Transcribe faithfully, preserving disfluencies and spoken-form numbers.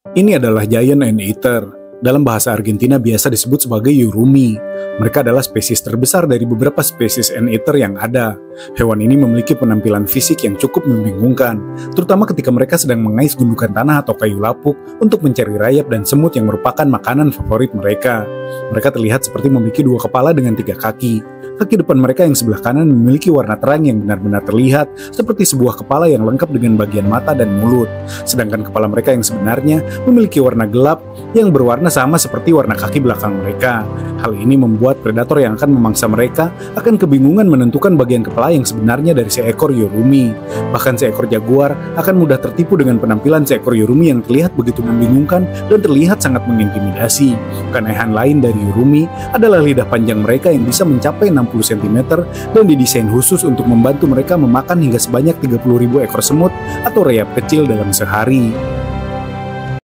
Ini adalah giant anteater. Dalam bahasa Argentina biasa disebut sebagai yurumi. Mereka adalah spesies terbesar dari beberapa spesies anteater yang ada. Hewan ini memiliki penampilan fisik yang cukup membingungkan, terutama ketika mereka sedang mengais gundukan tanah atau kayu lapuk untuk mencari rayap dan semut yang merupakan makanan favorit mereka. Mereka terlihat seperti memiliki dua kepala dengan tiga kaki. Kaki depan mereka yang sebelah kanan memiliki warna terang yang benar-benar terlihat seperti sebuah kepala yang lengkap dengan bagian mata dan mulut. Sedangkan kepala mereka yang sebenarnya memiliki warna gelap yang berwarna sama seperti warna kaki belakang mereka. Hal ini membuat predator yang akan memangsa mereka akan kebingungan menentukan bagian kepala yang sebenarnya dari seekor yurumi. Bahkan seekor jaguar akan mudah tertipu dengan penampilan seekor yurumi yang terlihat begitu membingungkan dan terlihat sangat mengintimidasi. Keanehan lain dari yurumi adalah lidah panjang mereka yang bisa mencapai enam puluh sentimeter dan didesain khusus untuk membantu mereka memakan hingga sebanyak tiga puluh ribu ekor semut atau rayap kecil dalam sehari.